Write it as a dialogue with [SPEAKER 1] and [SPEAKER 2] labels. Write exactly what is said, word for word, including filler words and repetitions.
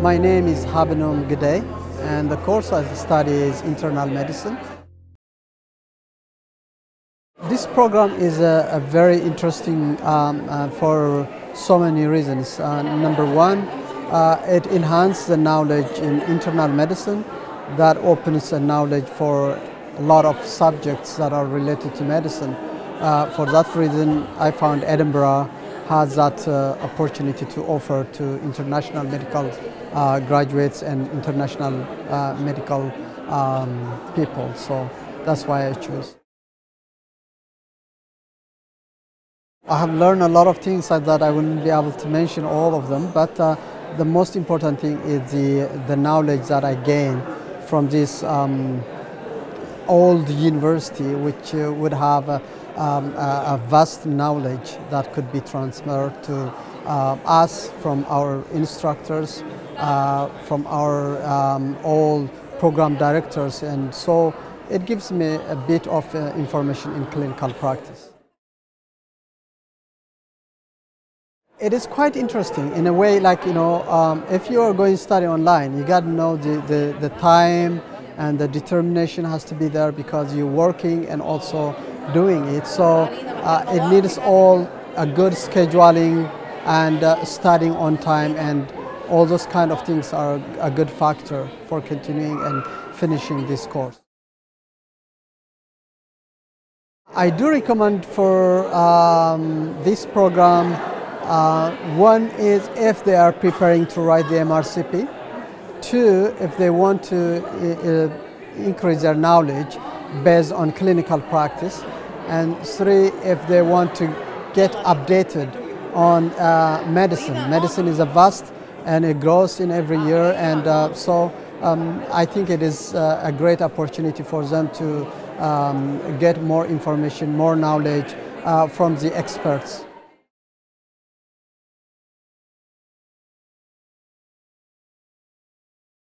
[SPEAKER 1] My name is Habenom and the course I study is Internal Medicine. This program is a, a very interesting um, uh, for so many reasons. Uh, number one, uh, it enhances the knowledge in internal medicine. That opens a knowledge for a lot of subjects that are related to medicine. Uh, for that reason, I found Edinburgh has that uh, opportunity to offer to international medical uh, graduates and international uh, medical um, people. So that's why I choose. I have learned a lot of things like that. I wouldn't be able to mention all of them, but uh, the most important thing is the, the knowledge that I gained from this um, old university, which uh, would have a, um, a, a vast knowledge that could be transferred to uh, us from our instructors, uh, from our um, all program directors, and so it gives me a bit of uh, information in clinical practice. It is quite interesting in a way, like, you know, um, if you are going to study online, you got to know the, the, the time and the determination has to be there because you're working and also doing it. So uh, it needs all a good scheduling and uh, studying on time, and all those kind of things are a good factor for continuing and finishing this course. I do recommend for um, this program. Uh, one is if they are preparing to write the M R C P. Two, if they want to uh, increase their knowledge based on clinical practice. And three, if they want to get updated on uh, medicine. Medicine is a vast and it grows in every year, and uh, so um, I think it is uh, a great opportunity for them to um, get more information, more knowledge uh, from the experts.